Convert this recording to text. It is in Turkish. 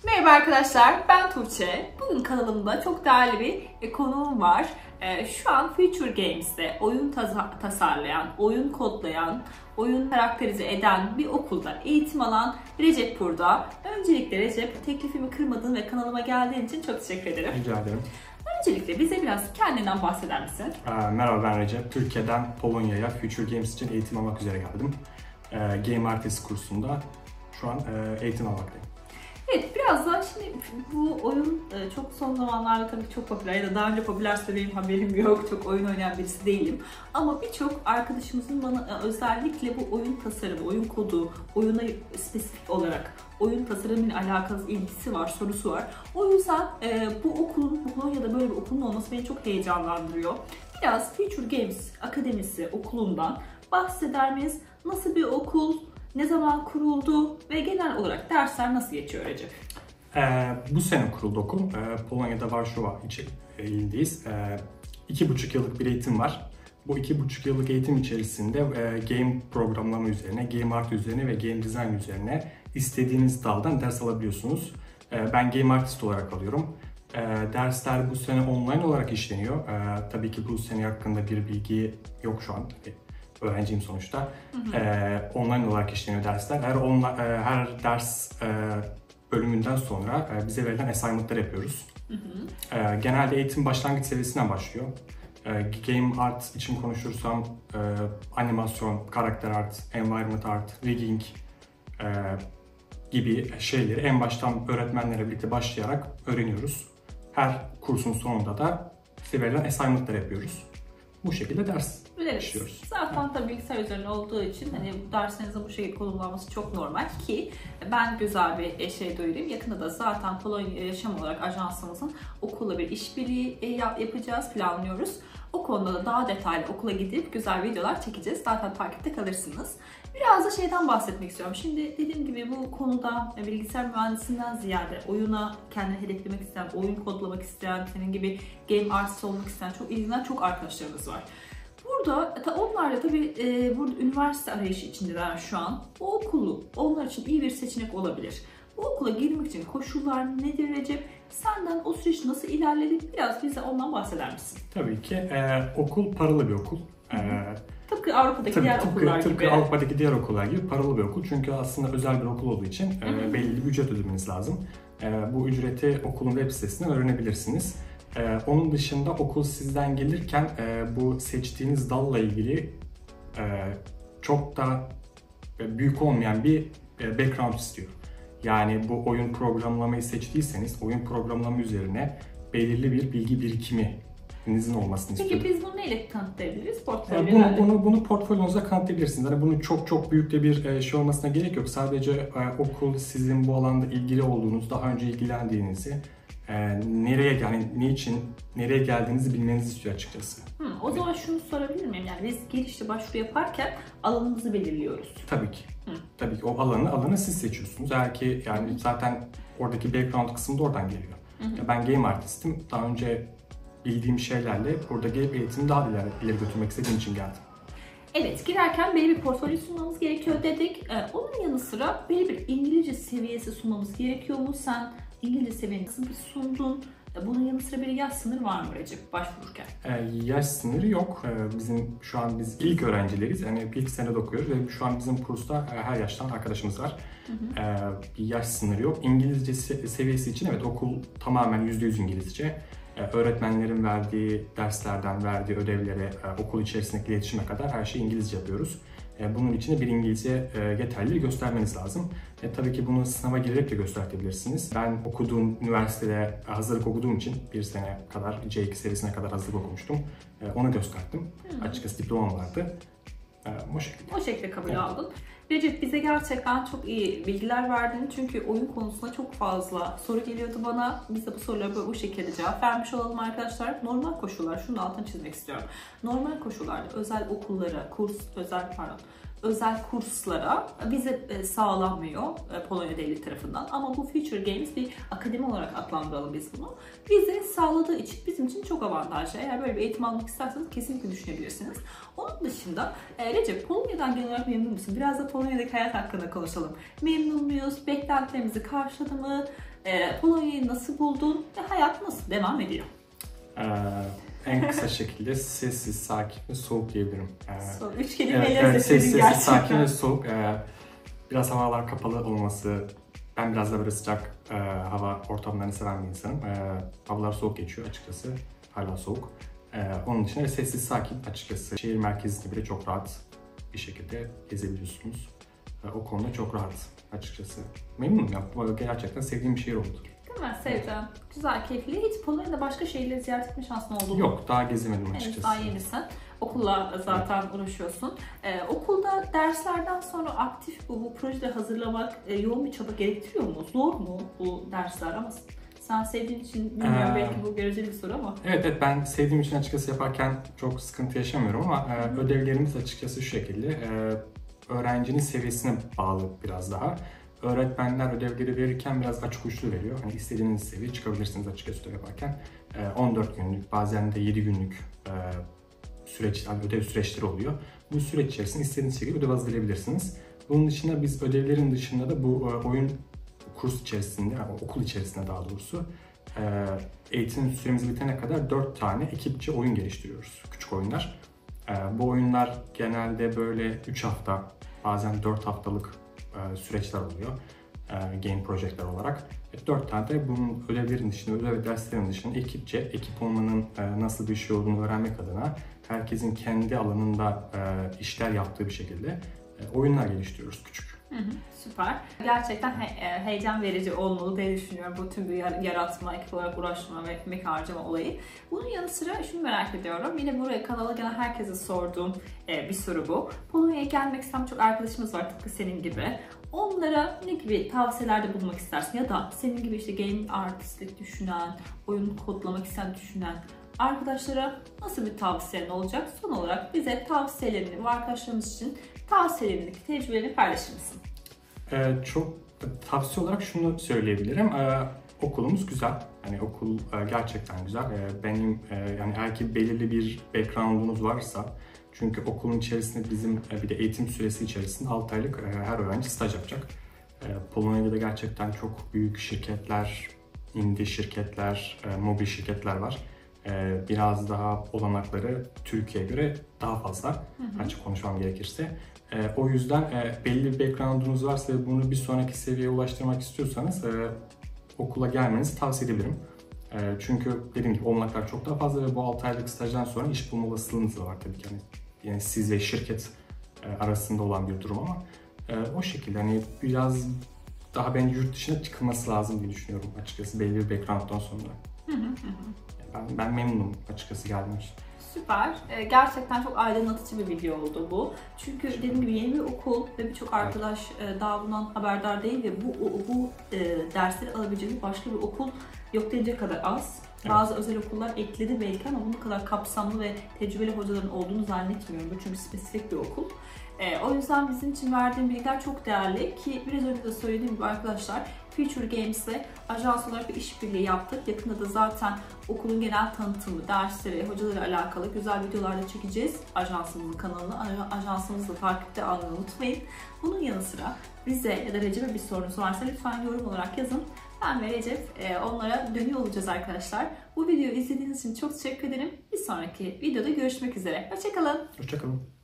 Merhaba arkadaşlar, ben Tuğçe. Bugün kanalımda çok değerli bir konuğum var. Şu an Future Games'te oyun tasarlayan, oyun kodlayan, oyun karakterize eden bir okulda eğitim alan Recep burada. Öncelikle Recep, teklifimi kırmadığın ve kanalıma geldiğin için çok teşekkür ederim. Rica ederim. Öncelikle bize biraz kendinden bahseder misin? Merhaba, ben Recep. Türkiye'den Polonya'ya Future Games için eğitim almak üzere geldim. Game Artist kursunda şu an eğitim almaktayım. Evet, biraz daha şimdi bu oyun çok son zamanlarda tabii çok popüler ya da daha önce popülerse benim haberim yok, çok oyun oynayan birisi değilim. Ama birçok arkadaşımızın bana özellikle bu oyun tasarımı, oyun kodu, oyuna spesifik olarak oyun tasarımıyla alakalı ilgisi var, sorusu var. O yüzden bu okulun, bu Polonya'da böyle bir okulun olması beni çok heyecanlandırıyor. Biraz Future Games Akademisi okulundan bahseder miyiz? Nasıl bir okul? Ne zaman kuruldu ve genel olarak dersler nasıl geçiyor Recep? Bu sene kuruldu okul. Polonya'da Varşova ilindeyiz. 2,5 yıllık bir eğitim var. Bu 2,5 yıllık eğitim içerisinde game programlama üzerine, game art üzerine ve game design üzerine istediğiniz daldan ders alabiliyorsunuz. Ben game artist olarak alıyorum. Dersler bu sene online olarak işleniyor. Tabii ki bu sene hakkında bir bilgi yok şu an. Öğrenciyim sonuçta. Online olarak işleniyor dersler. Her ders bölümünden sonra bize verilen assignment'lar yapıyoruz. Genelde eğitim başlangıç seviyesinden başlıyor. Game art için konuşursam animasyon, karakter art, environment art, rigging gibi şeyleri en baştan öğretmenlerle birlikte başlayarak öğreniyoruz. Her kursun sonunda da bize verilen assignment'lar yapıyoruz. Bu şekilde ders işliyoruz. Zaten tabii bilgisayar üzerine olduğu için hani derslerinizin bu şekilde konumlanması çok normal ki ben güzel bir şey duyurayım. Yakında da zaten Polonya Yaşam olarak ajansımızın okulla bir işbirliği yapacağız, planlıyoruz. O konuda da daha detaylı okula gidip güzel videolar çekeceğiz. Zaten takipte kalırsınız. Biraz da şeyden bahsetmek istiyorum. Şimdi dediğim gibi bu konuda bilgisayar mühendisinden ziyade oyuna kendini hedeflemek isteyen, oyun kodlamak isteyen, senin gibi game artist olmak isteyen çok ilgilenen çok arkadaşlarımız var. Burada onlar da tabii burada üniversite arayışı içindeler şu an. Bu okulu onlar için iyi bir seçenek olabilir. Bu okula girmek için koşullar nedir Recep? Senden o süreç nasıl ilerledi? Biraz bize ondan bahseder misin? Tabii ki. Okul paralı bir okul. Tıpkı Avrupa'daki diğer okullar gibi. Tıpkı Avrupa'daki diğer okullar gibi paralı bir okul. Çünkü aslında özel bir okul olduğu için belli bir ücret ödemeniz lazım. Bu ücreti okulun web sitesinden öğrenebilirsiniz. Onun dışında okul sizden gelirken bu seçtiğiniz dalla ilgili çok da büyük olmayan bir background istiyor. Yani bu oyun programlamayı seçtiyseniz oyun programlama üzerine belirli bir bilgi birikiminizin olmasını istiyor. Peki biz bunu neyle kanıtlayabiliriz? Bunu portfolyonuza kanıtlayabilirsiniz. Yani bunun çok büyük de bir şey olmasına gerek yok. Sadece okul sizin bu alanda ilgili olduğunuz, daha önce ilgilendiğinizi, nereye geldiğinizi bilmenizi istiyor açıkçası. O zaman şunu sorabilir miyim? Yani biz girişte başvuru yaparken alanımızı belirliyoruz. Tabii ki. Tabii ki o alanı siz seçiyorsunuz. Eğer ki yani zaten oradaki background kısmı da oradan geliyor. Ben game artistim. Daha önce bildiğim şeylerle burada game eğitimi daha ileri götürmek istediğim için geldim. Evet, girerken belli bir portfolyo sunmamız gerekiyor dedik. Onun yanı sıra belli bir İngilizce seviyesi sunmamız gerekiyor mu? Sen İngilizce seviyeni nasıl bir sundun? Bunun yanı sıra bir yaş sınırı var mı Recep başvururken? Yaş sınırı yok. Şu an biz ilk öğrencileriz. Yani ilk senede okuyoruz ve şu an bizim kursta her yaştan arkadaşımız var. Bir yaş sınırı yok. İngilizce seviyesi için evet okul tamamen %100 İngilizce. Öğretmenlerin verdiği derslerden, verdiği ödevlere, okul içerisindeki iletişime kadar her şeyi İngilizce yapıyoruz. Bunun için de bir İngilizce yeterliliği göstermeniz lazım. Tabii ki bunu sınava girerek de gösterebilirsiniz. Ben okuduğum üniversitede hazırlık okuduğum için bir sene kadar, C2 seviyesine kadar hazırlık okumuştum. Onu gösterdim. Açıkçası diplomam vardı. O şekilde kabul aldın. Recep bize gerçekten çok iyi bilgiler verdin. Çünkü oyun konusunda çok fazla soru geliyordu bana. Biz de bu sorulara bu şekilde cevap vermiş olalım arkadaşlar. Normal koşullar, şunu altını çizmek istiyorum. Normal koşullarda özel okullara, özel kurslara vize sağlanmıyor Polonya devleti tarafından. Ama bu Future Games bir akademi olarak adlandıralım biz bunu. Vize sağladığı için bizim için çok avantajlı. Eğer böyle bir eğitim almak isterseniz kesinlikle düşünebilirsiniz. Onun dışında Recep, Polonya'dan genel olarak memnun musun? Biraz da Polonya'daki hayat hakkında konuşalım. Memnun muyuz? Beklentilerimizi karşıladı mı? Polonya'yı nasıl buldun ve hayat nasıl devam ediyor? En kısa şekilde sessiz, sakin ve soğuk diyebilirim. Üç kelimeyle evet, sessiz, gerçekten. sakin ve soğuk. Biraz havalar kapalı olması, ben biraz da böyle sıcak hava ortamlarını seven bir insanım. Havalar soğuk geçiyor açıkçası, hala soğuk. Onun dışında sessiz, sakin açıkçası. Şehir merkezinde bile çok rahat bir şekilde gezebiliyorsunuz. O konuda çok rahat açıkçası. Memnunum ya, bu gerçekten sevdiğim bir şehir oldu. Değil mi? Seveceğim. Güzel, keyifli. Hiç Polonya'da başka şehirleri ziyaret etme şansın oldu mu? Yok, daha gezemedim açıkçası. Daha yenisin. Okulla zaten uğraşıyorsun. Okulda derslerden sonra aktif bu projeleri hazırlamak yoğun bir çaba gerektiriyor mu? Zor mu bu dersler? Ama sen sevdiğin için bilmiyorum, belki bu göreceli bir soru ama. Evet, ben sevdiğim için açıkçası yaparken çok sıkıntı yaşamıyorum ama ödevlerimiz açıkçası şu şekilde. Öğrencinin seviyesine bağlı biraz daha. Öğretmenler ödevleri verirken biraz açık uçlu veriyor. Hani istediğiniz seviyeye çıkabilirsiniz açıkçası ödev yaparken. 14 günlük, bazen de 7 günlük ödev süreçleri oluyor. Bu süreç içerisinde istediğiniz şekilde ödev hazırlayabilirsiniz. Bunun dışında biz ödevlerin dışında da bu oyun kurs içerisinde, yani okul içerisinde daha doğrusu eğitim süremiz bitene kadar 4 tane ekipçe oyun geliştiriyoruz. Küçük oyunlar. Bu oyunlar genelde böyle 3 hafta, bazen 4 haftalık süreçler oluyor. Game projectler olarak. 4 tane de bunun ödevlerin dışında, ödev ve derslerin dışında ekip olmanın nasıl bir şey olduğunu öğrenmek adına herkesin kendi alanında işler yaptığı bir şekilde oyunlar geliştiriyoruz küçük. Süper. Gerçekten heyecan verici olmalı diye düşünüyorum bu tüm bir yaratma, ekip olarak uğraşma ve emek harcama olayı. Bunun yanı sıra şunu merak ediyorum. Yine buraya kanala gelen herkese sorduğum bir soru bu. Polonya'ya gelmek isteyen çok arkadaşımız var tıpkı senin gibi. Onlara ne gibi tavsiyelerde bulunmak istersin? Ya da senin gibi işte game artistlik düşünen, oyun kodlamak isteyen düşünen arkadaşlara nasıl bir tavsiyen olacak? Son olarak bize tavsiyelerini ve arkadaşlarımız için tavsiyelerini, tecrübelerini paylaşır mısın? Çok tavsiye olarak şunu söyleyebilirim. Okulumuz güzel. Yani okul gerçekten güzel. Benim yani eğer ki belirli bir background'unuz varsa, çünkü okulun içerisinde bizim bir de eğitim süresi içerisinde 6 aylık her öğrenci staj yapacak. Polonya'da da gerçekten çok büyük şirketler, indie şirketler, mobil şirketler var. Biraz daha olanakları Türkiye'ye göre daha fazla, açık konuşmam gerekirse. O yüzden belli bir background'unuz varsa ve bunu bir sonraki seviyeye ulaştırmak istiyorsanız okula gelmenizi tavsiye edebilirim. Çünkü dediğim gibi olanaklar çok daha fazla ve bu 6 aylık stajdan sonra iş bulma olasılığınız da var tabii ki. Yani siz ve şirket arasında olan bir durum ama o şekilde hani biraz daha bence yurt dışına çıkılması lazım diye düşünüyorum açıkçası belli bir background'dan sonra. Ben memnunum açıkçası geldiğim için. Süper. Gerçekten çok aydınlatıcı bir video oldu bu. Çünkü dediğim gibi yeni bir okul ve birçok arkadaş daha bundan haberdar değil ve bu dersleri alabileceğiniz başka bir okul yok denecek kadar az. Evet. Bazı özel okullar ekledi belki ama bunun kadar kapsamlı ve tecrübeli hocaların olduğunu zannetmiyorum. Bu çünkü spesifik bir okul. O yüzden bizim için verdiğim bilgiler çok değerli ki biraz önce de söylediğim gibi arkadaşlar Future Games'le ajans olarak bir işbirliği yaptık. Yakında da zaten okulun genel tanıtımı, dersleri, hocalarla alakalı güzel videolar da çekeceğiz ajansımızın kanalına. Ajansımızı da takipte almayı unutmayın. Bunun yanı sıra bize ya da Recep'e bir sorunuz varsa lütfen yorum olarak yazın. Ben ve Recep onlara dönüyor olacağız arkadaşlar. Bu videoyu izlediğiniz için çok teşekkür ederim. Bir sonraki videoda görüşmek üzere. Hoşçakalın. Hoşçakalın.